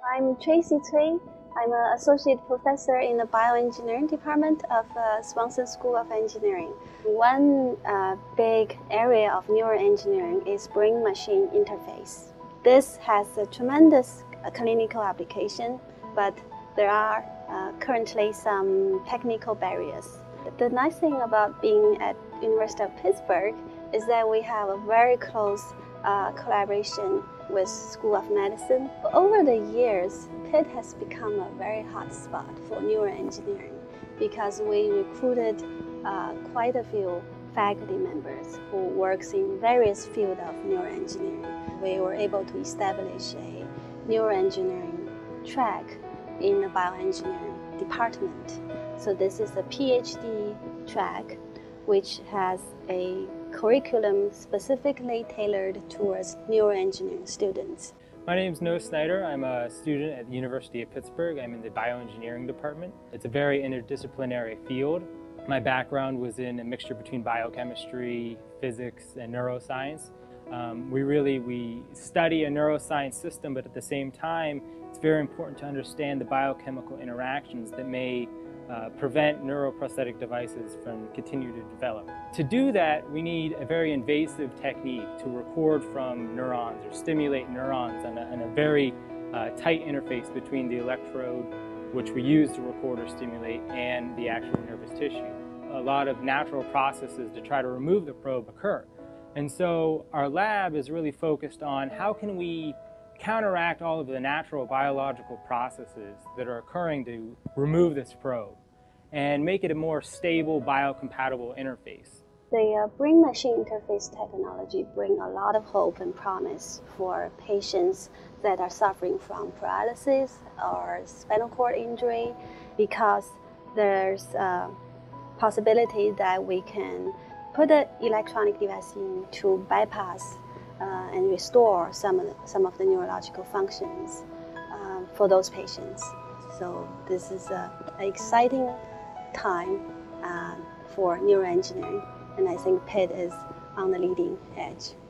I'm Tracy Cui. I'm an associate professor in the Bioengineering Department of Swanson School of Engineering. One big area of neuroengineering is brain-machine interface. This has a tremendous clinical application, but there are currently some technical barriers. The nice thing about being at University of Pittsburgh is that we have a very close collaboration with School of Medicine. Over the years, Pitt has become a very hot spot for neuroengineering because we recruited quite a few faculty members who works in various fields of neuroengineering. We were able to establish a neuroengineering track in the bioengineering department. So this is a PhD track which has a curriculum specifically tailored towards neuroengineering students. My name is Noah Snyder. I'm a student at the University of Pittsburgh. I'm in the Bioengineering department. It's a very interdisciplinary field. My background was in a mixture between biochemistry, physics, and neuroscience. We study a neuroscience system, but at the same time, it's very important to understand the biochemical interactions that may prevent neuroprosthetic devices from continuing to develop. To do that, we need a very invasive technique to record from neurons or stimulate neurons on a very tight interface between the electrode, which we use to record or stimulate, and the actual nervous tissue. A lot of natural processes to try to remove the probe occur. And so our lab is really focused on how can we counteract all of the natural biological processes that are occurring to remove this probe and make it a more stable, biocompatible interface. The brain-machine interface technology brings a lot of hope and promise for patients that are suffering from paralysis or spinal cord injury, because there's a possibility that we can put an electronic device in to bypass and restore some of the neurological functions for those patients. So this is an exciting time for neuroengineering, and I think Pitt is on the leading edge.